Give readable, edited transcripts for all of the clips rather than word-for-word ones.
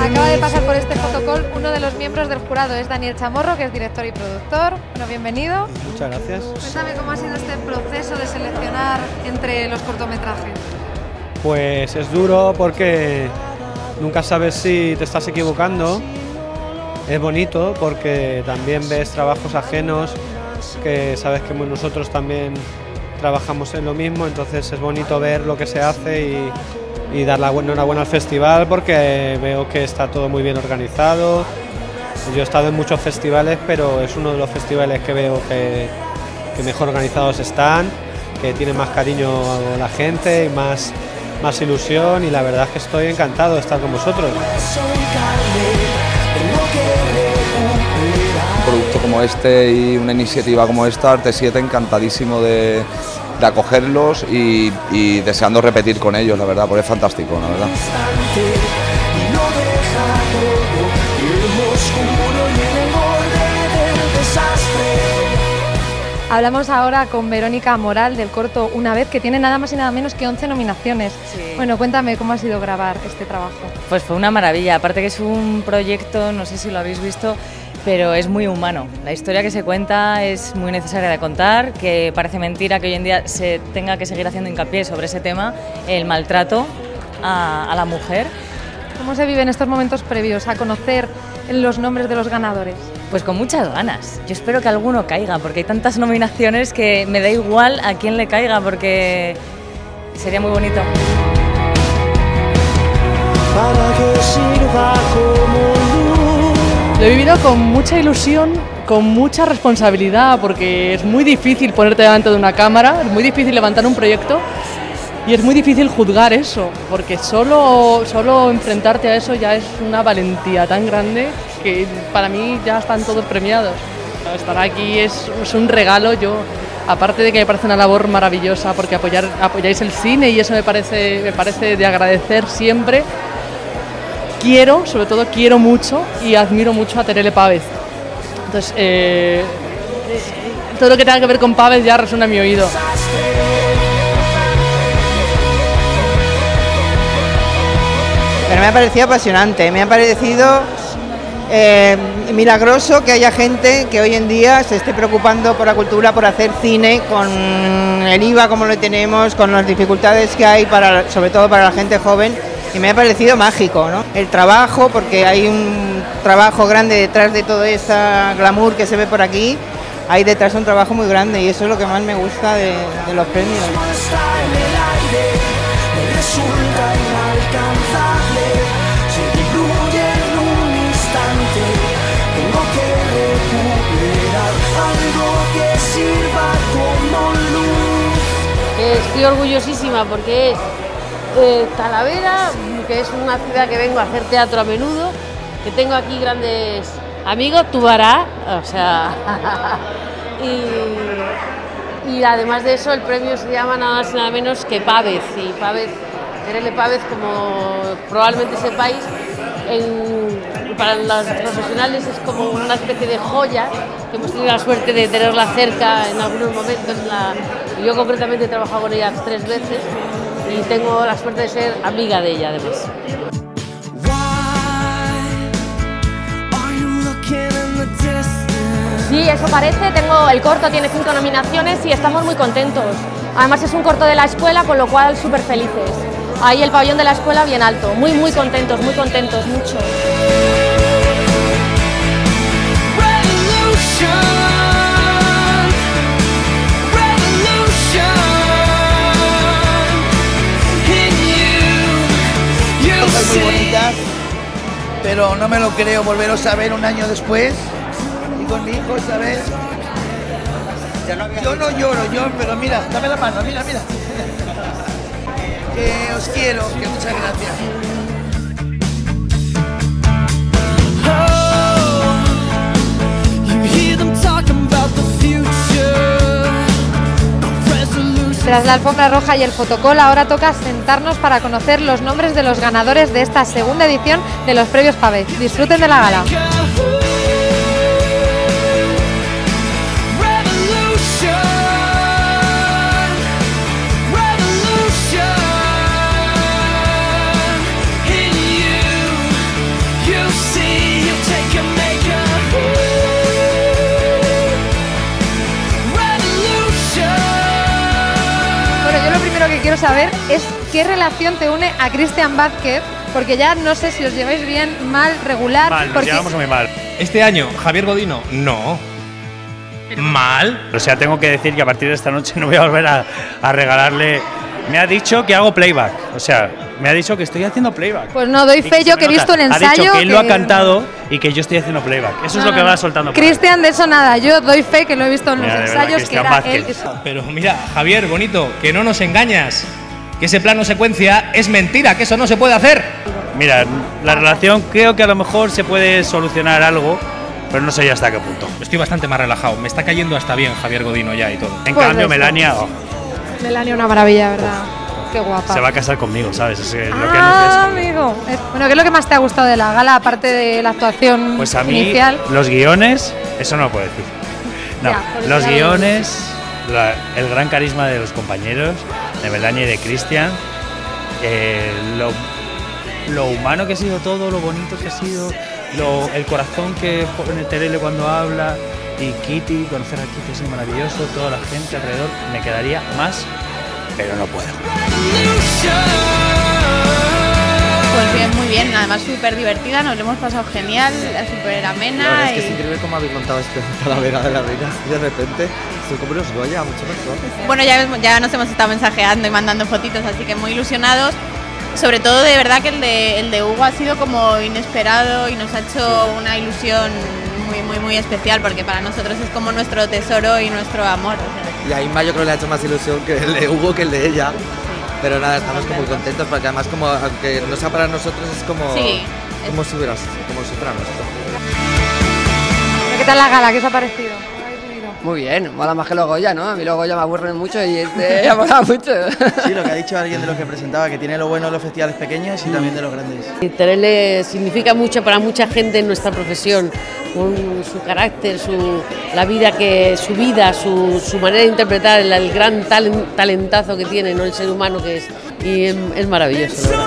Acaba de pasar por este fotocall uno de los miembros del jurado, es Daniel Chamorro, que es director y productor. Bueno, bienvenido. Muchas gracias. Cuéntame cómo ha sido este proceso de seleccionar entre los cortometrajes. Pues es duro porque nunca sabes si te estás equivocando. Es bonito porque también ves trabajos ajenos, que sabes que nosotros también trabajamos en lo mismo, entonces es bonito ver lo que se hace y dar la enhorabuena al festival porque veo que está todo muy bien organizado. Yo he estado en muchos festivales, pero es uno de los festivales que veo que mejor organizados están, que tiene más cariño a la gente y más ilusión, y la verdad es que estoy encantado de estar con vosotros. Un producto como este y una iniciativa como esta, Arte7, encantadísimo de acogerlos y deseando repetir con ellos, la verdad, porque es fantástico, la verdad. Hablamos ahora con Verónica Moral del corto Una vez, que tiene nada más y nada menos que 11 nominaciones. Sí. Bueno, cuéntame cómo ha sido grabar este trabajo. Pues fue una maravilla, aparte que es un proyecto, no sé si lo habéis visto, pero es muy humano. La historia que se cuenta es muy necesaria de contar, que parece mentira que hoy en día se tenga que seguir haciendo hincapié sobre ese tema, el maltrato a la mujer. ¿Cómo se viven estos momentos previos a conocer los nombres de los ganadores? Pues con muchas ganas. Yo espero que alguno caiga, porque hay tantas nominaciones que me da igual a quién le caiga, porque sería muy bonito. Para que sirva como luz. Lo he vivido con mucha ilusión, con mucha responsabilidad, porque es muy difícil ponerte delante de una cámara, es muy difícil levantar un proyecto y es muy difícil juzgar eso, porque solo enfrentarte a eso ya es una valentía tan grande que para mí ya están todos premiados. Estar aquí es un regalo. Yo, aparte de que me parece una labor maravillosa, porque apoyáis el cine y eso me parece de agradecer siempre, sobre todo quiero mucho y admiro mucho a Terele Pávez. Entonces, todo lo que tenga que ver con Pávez ya resuena en mi oído. Pero me ha parecido apasionante, me ha parecido milagroso que haya gente que hoy en día se esté preocupando por la cultura, por hacer cine con el IVA como lo tenemos, con las dificultades que hay, sobre todo para la gente joven, y me ha parecido mágico, ¿no? El trabajo, porque hay un trabajo grande detrás de todo ese glamour que se ve por aquí, hay detrás un trabajo muy grande y eso es lo que más me gusta de los premios. Estoy orgullosísima porque es Talavera, que es una ciudad que vengo a hacer teatro a menudo, que tengo aquí grandes amigos, Tubará, o sea, y además de eso el premio se llama nada más y nada menos que Pávez, y Pávez, Terele Pávez, como probablemente sepáis, para los profesionales es como una especie de joya, que hemos tenido la suerte de tenerla cerca en algunos momentos. Yo concretamente he trabajado con ella 3 veces y tengo la suerte de ser amiga de ella además. Sí, eso parece. El corto tiene 5 nominaciones y estamos muy contentos. Además es un corto de la escuela, con lo cual súper felices. Ahí el pabellón de la escuela bien alto. Muy contentos, mucho. Cosas muy bonitas, pero no me lo creo volveros a ver un año después y con mi hijo, ¿sabes? Yo no lloro, pero mira, dame la mano, mira. Que os quiero, que muchas gracias. Tras la alfombra roja y el fotocall, ahora toca sentarnos para conocer los nombres de los ganadores de esta segunda edición de los premios Pávez. Disfruten de la gala. saber es qué relación te une a Cristian Vázquez, porque ya no sé si os lleváis bien, mal, regular. Mal, nos porque... llevamos muy mal. Este año, Javier Godino, no. Mal. O sea, tengo que decir que a partir de esta noche no voy a volver a regalarle. Me ha dicho que hago playback, o sea, me ha dicho que estoy haciendo playback. Pues no doy fe, yo que he visto el ensayo. Ha dicho que él lo ha cantado y que yo estoy haciendo playback. Eso es lo que va soltando. Cristian, de eso nada, yo doy fe que lo he visto en los ensayos, que era él. Pero mira, Javier, bonito, que no nos engañas, que ese plano secuencia es mentira, que eso no se puede hacer. Mira, la relación creo que a lo mejor se puede solucionar algo, pero no sé ya hasta qué punto. Estoy bastante más relajado, me está cayendo hasta bien Javier Godino ya y todo. En pues cambio, Melania... Melania, una maravilla, ¿verdad? Qué guapa. Se va a casar conmigo, ¿sabes? Es lo que amigo. Bueno, ¿qué es lo que más te ha gustado de la gala, aparte de la actuación pues a mí, inicial? Los guiones, eso no lo puedo decir. No, ya, los guiones, el gran carisma de los compañeros, de Melania y de Cristian, lo humano que ha sido todo, lo bonito que ha sido, el corazón que pone Terele cuando habla, y Kitty, conocer a Kitty es maravilloso, toda la gente alrededor, me quedaría más, pero no puedo. Pues bien, muy bien, además súper divertida, nos lo hemos pasado genial, súper amena. La verdad es que es increíble cómo habéis montado este Talavera de la Reina, de repente, estoy como unos Goya, mucho mejor. Bueno, ya nos hemos estado mensajeando y mandando fotitos, así que muy ilusionados. Sobre todo, de verdad que el de Hugo ha sido como inesperado y nos ha hecho una ilusión muy especial, porque para nosotros es como nuestro tesoro y nuestro amor. Y a Inma yo creo que le ha hecho más ilusión que el de Hugo que el de ella. Pero nada, estamos como muy contentos porque además como aunque no sea para nosotros es como, sí, como si fuera nuestro. ¿Qué tal la gala? ¿Qué os ha parecido? Muy bien, mola más que los Goya, ¿no? A mí los Goya me aburren mucho y este ha molado mucho. Sí, lo que ha dicho alguien de los que presentaba, que tiene lo bueno de los festivales pequeños y también de los grandes. Terele significa mucho para mucha gente en nuestra profesión, con su carácter, la vida su vida, su manera de interpretar, el gran talentazo que tiene, ¿no? El ser humano que es, y es maravilloso, la verdad.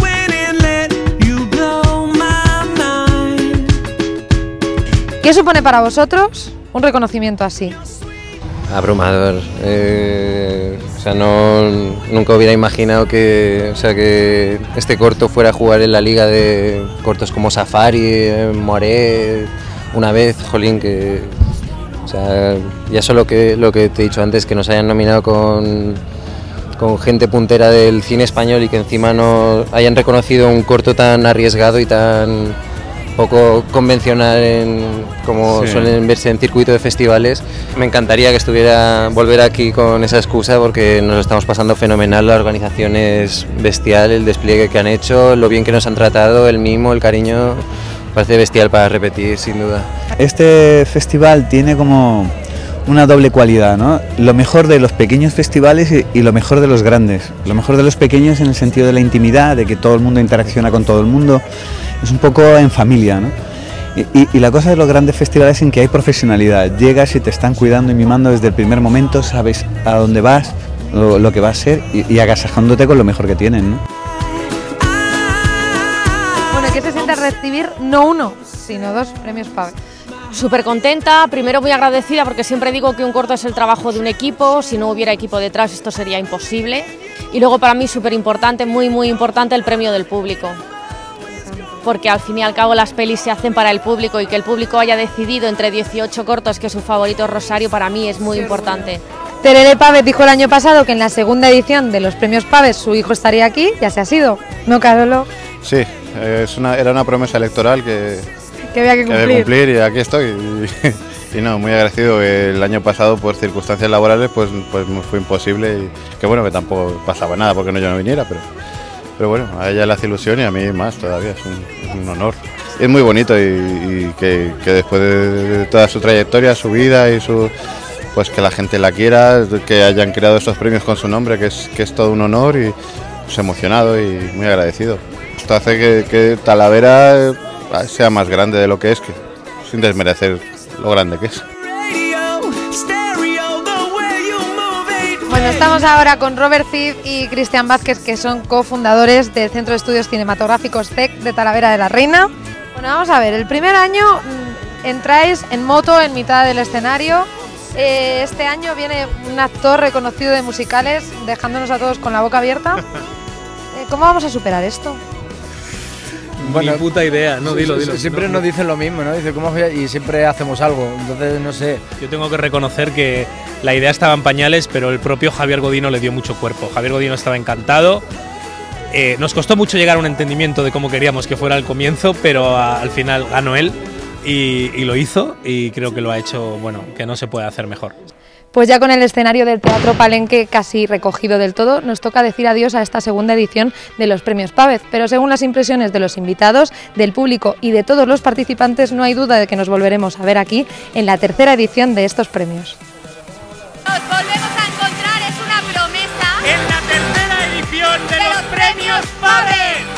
¿Qué supone para vosotros un reconocimiento así? Abrumador. O sea, nunca hubiera imaginado que este corto fuera a jugar en la liga de cortos como Safari, Moré, una vez, jolín, que... O sea, ya solo lo que te he dicho antes, que nos hayan nominado con gente puntera del cine español y que encima no hayan reconocido un corto tan arriesgado y tan poco convencional como suelen verse en circuito de festivales. Me encantaría que volver aquí con esa excusa porque nos lo estamos pasando fenomenal, la organización es bestial, el despliegue que han hecho, lo bien que nos han tratado, el mimo, el cariño, parece bestial para repetir sin duda. Este festival tiene como una doble cualidad, ¿no? Lo mejor de los pequeños festivales y lo mejor de los grandes. Lo mejor de los pequeños en el sentido de la intimidad, de que todo el mundo interacciona con todo el mundo, es un poco en familia, ¿no? Y la cosa de los grandes festivales es en que hay profesionalidad, llegas y te están cuidando y mimando desde el primer momento, sabes a dónde vas, lo que va a ser y agasajándote con lo mejor que tienen, ¿no? Bueno, ¿qué se siente recibir no uno, sino 2 premios Pavés? Súper contenta, primero muy agradecida porque siempre digo que un corto es el trabajo de un equipo, si no hubiera equipo detrás esto sería imposible. Y luego para mí súper importante, muy importante el premio del público. Porque al fin y al cabo las pelis se hacen para el público y que el público haya decidido entre 18 cortos que su favorito es Rosario, para mí es muy importante. Terele Pávez dijo el año pasado que en la segunda edición de los premios Pávez su hijo estaría aquí, ya se ha sido, ¿no, Carolo? Sí, era una promesa electoral que había que cumplir y aquí estoy. Y no, muy agradecido. El año pasado por circunstancias laborales pues me fue imposible y que bueno, que tampoco pasaba nada porque yo no viniera, pero bueno, a ella le hace ilusión y a mí más todavía, es un honor. Es muy bonito y que después de toda su trayectoria, su vida y pues que la gente la quiera, que hayan creado estos premios con su nombre, que es todo un honor y pues emocionado y muy agradecido. Esto hace que Talavera sea más grande de lo que es, sin desmerecer lo grande que es. Bueno, estamos ahora con Robert Cid y Cristian Vázquez, que son cofundadores del Centro de Estudios Cinematográficos CEC de Talavera de la Reina. Bueno, vamos a ver, el primer año entráis en moto en mitad del escenario, Este año viene un actor reconocido de musicales, dejándonos a todos con la boca abierta. ¿Cómo vamos a superar esto? Bueno, ni puta idea, no, dilo. Siempre nos dicen lo mismo, ¿no? Dice, y siempre hacemos algo, entonces no sé. Yo tengo que reconocer que la idea estaba en pañales, pero el propio Javier Godino le dio mucho cuerpo. Javier Godino estaba encantado. Nos costó mucho llegar a un entendimiento de cómo queríamos que fuera al comienzo, pero al final ganó él y lo hizo, y creo que lo ha hecho, bueno, que no se puede hacer mejor. Pues ya con el escenario del Teatro Palenque casi recogido del todo, nos toca decir adiós a esta segunda edición de los Premios Pávez, pero según las impresiones de los invitados, del público y de todos los participantes, no hay duda de que nos volveremos a ver aquí en la tercera edición de estos premios. Nos volvemos a encontrar, es una promesa, en la tercera edición de los Premios Pávez.